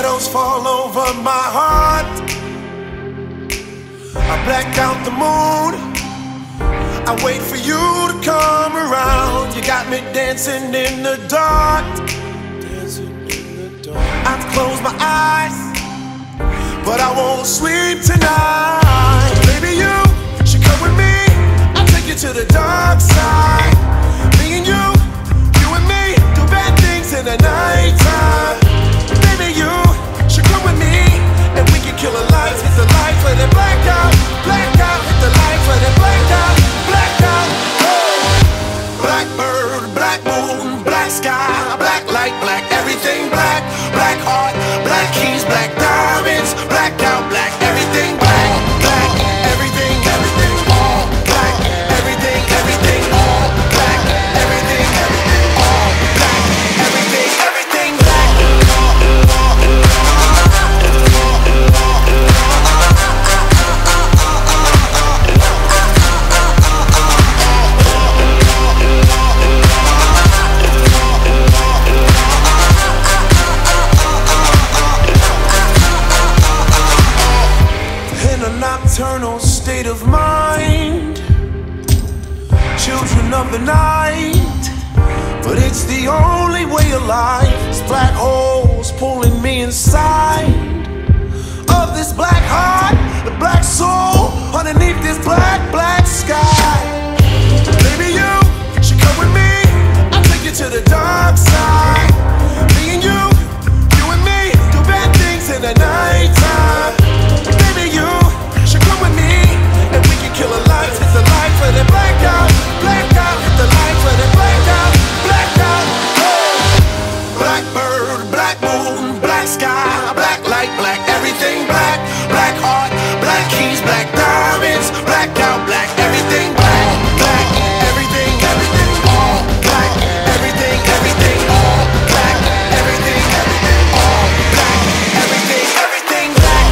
Shadows fall over my heart. I black out the moon. I wait for you to come around. You got me dancing in the dark. I've closed my eyes, but I won't sleep tonight. Baby, you should come with me. I'll take you to the dark side. Me and you and me, do bad things in the nighttime. Baby, you should come with me, and we can kill the lights, hit the lights, let it black out, hit the lights, let it black out, Blackbird, black moon, black sky, black light, black everything, black heart, black keys, black diamonds, black out, black everything, black everything, all black, everything, all black, everything, all black, everything, black. In a nocturnal state of mind, children of the night, but it's the only way of life. It's black holes pulling me inside of this black heart, the black soul underneath this black sky. Baby, you should come with me. I'll take you to the dark side. Me and you and me, do bad things in the nighttime. Baby, you should come with me, and we can kill the lights, hit the lights, let it black out, hit the lights, let it black out. Blackbird, black moon, black sky, black light, black everything, black heart, black keys, black diamonds, black out, black everything, black everything, all black, everything, all black, everything, all black, everything, black.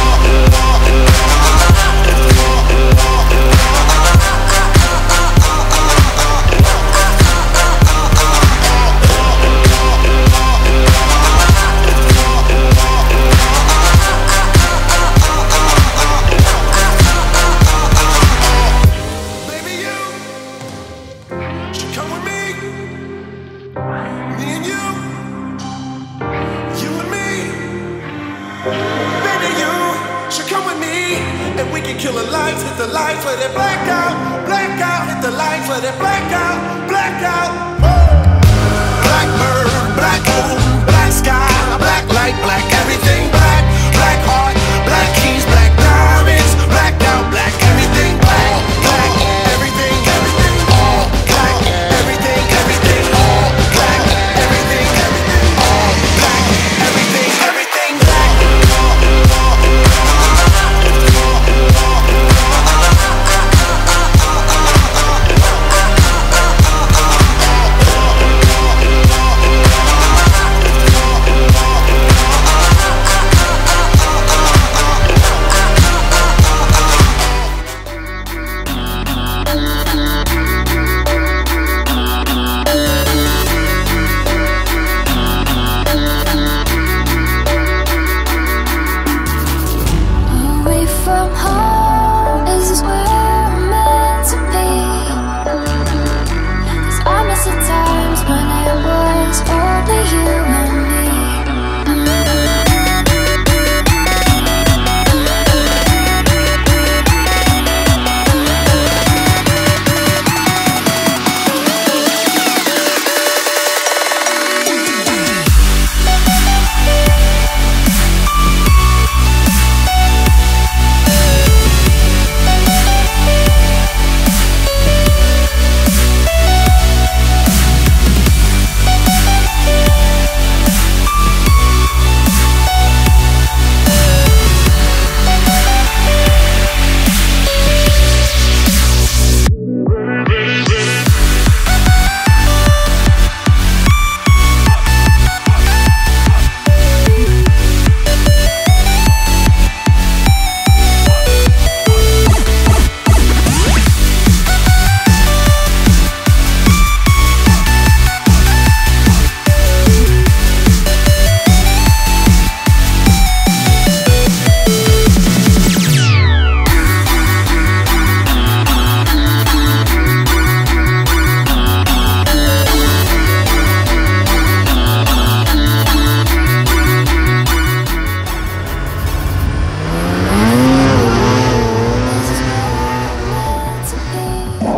Baby, you should come with me. Me and you and me. Baby, you should come with me, and we can kill the lights, hit the lights, let it black out, hit the lights, let it black out. Blackbird, black moon, black sky, black light, black everything.